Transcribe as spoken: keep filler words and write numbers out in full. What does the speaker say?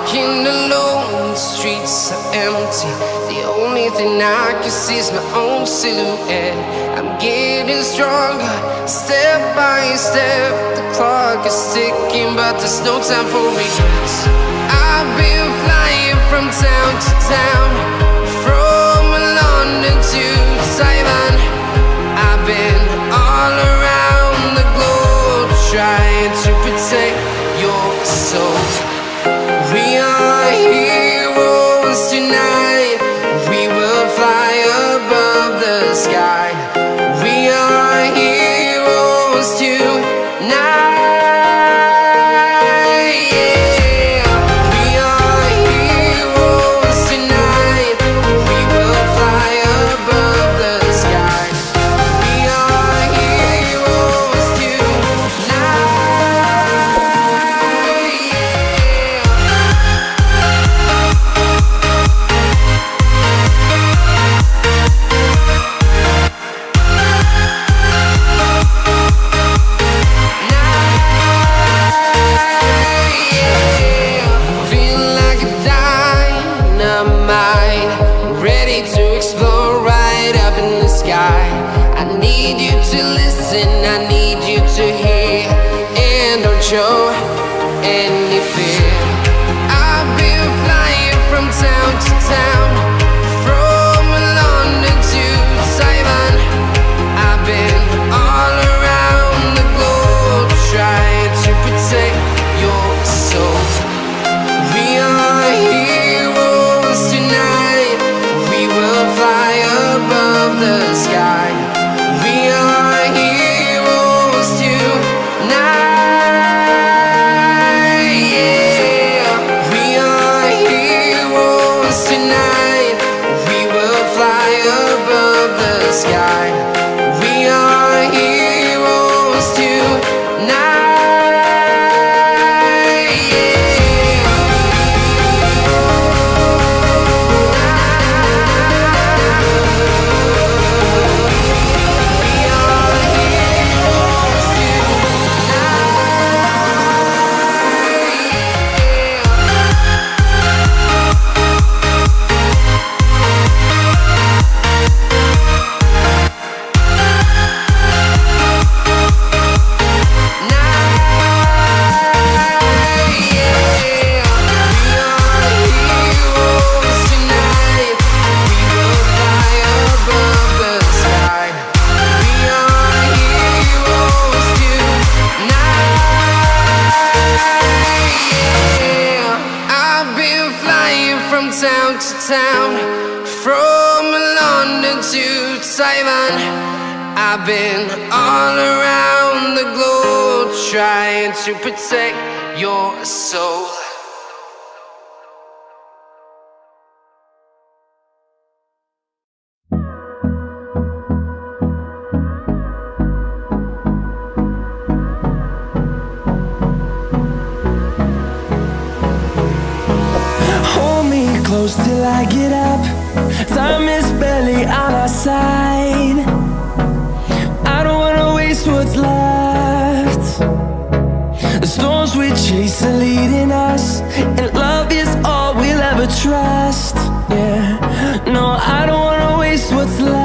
walking alone, the streets are empty. The only thing I can see is my own silhouette. I'm getting stronger, step by step. The clock is ticking, but there's no time for regrets. I've been flying from town to town, from London to Taiwan. I've been all around the globe, trying to protect your soul. We are heroes tonight. We will fly above the sky. We are heroes tonight. Yeah. We are heroes tonight. We will fly above the sky. We are heroes tonight. I need you to hear and don't show any fear. I've been flying from town to town, from London to Taiwan. I've been all around the globe, trying to protect your soul. We are heroes tonight. We will fly above the sky. We are heroes tonight. Yeah. We are heroes tonight. We will fly above the sky. We are heroes tonight. Town to town, from London to Taiwan. I've been all around the globe, trying to protect your soul. Close till I get up. Time is barely on our side. I don't wanna waste what's left. The storms we chase are leading us, and love is all we'll ever trust. Yeah, no, I don't wanna waste what's left.